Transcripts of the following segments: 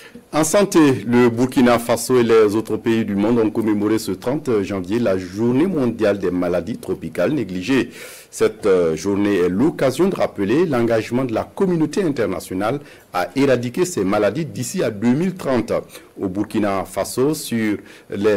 En santé, le Burkina Faso et les autres pays du monde ont commémoré ce 30 janvier la journée mondiale des maladies tropicales négligées. Cette journée est l'occasion de rappeler l'engagement de la communauté internationale à éradiquer ces maladies d'ici à 2030. Au Burkina Faso, sur les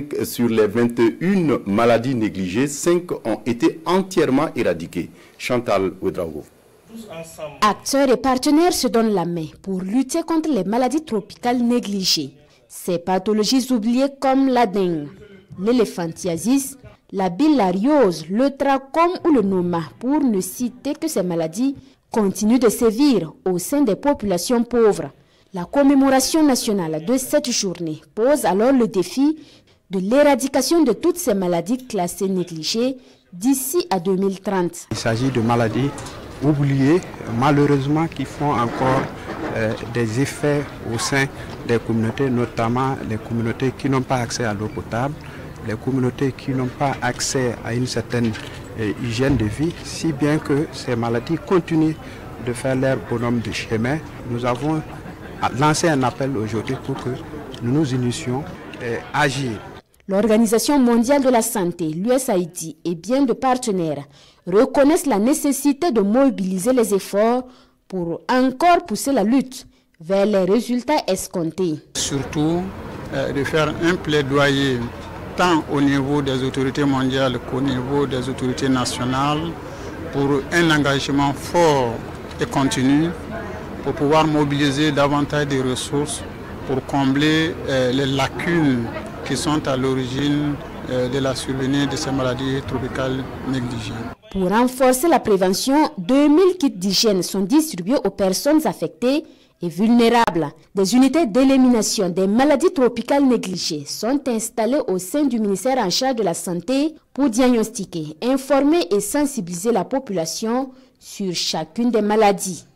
21 maladies négligées, 5 ont été entièrement éradiquées. Chantal Ouedraogo. Acteurs et partenaires se donnent la main pour lutter contre les maladies tropicales négligées. Ces pathologies oubliées comme la dengue, l'éléphantiasis, la bilhariose, le trachome ou le noma, pour ne citer que ces maladies, continuent de sévir au sein des populations pauvres. La commémoration nationale de cette journée pose alors le défi de l'éradication de toutes ces maladies classées négligées d'ici à 2030. Il s'agit de maladies oubliés, malheureusement, qui font encore des effets au sein des communautés, notamment les communautés qui n'ont pas accès à l'eau potable, les communautés qui n'ont pas accès à une certaine hygiène de vie, si bien que ces maladies continuent de faire leur bonhomme de chemin. Nous avons lancé un appel aujourd'hui pour que nous nous unissions et agir. L'Organisation mondiale de la santé, l'USAID et bien de partenaires reconnaissent la nécessité de mobiliser les efforts pour encore pousser la lutte vers les résultats escomptés. Surtout de faire un plaidoyer tant au niveau des autorités mondiales qu'au niveau des autorités nationales pour un engagement fort et continu pour pouvoir mobiliser davantage de ressources pour combler les lacunes qui sont à l'origine de la survenue de ces maladies tropicales négligées. Pour renforcer la prévention, 2000 kits d'hygiène sont distribués aux personnes affectées et vulnérables. Des unités d'élimination des maladies tropicales négligées sont installées au sein du ministère en charge de la santé pour diagnostiquer, informer et sensibiliser la population sur chacune des maladies.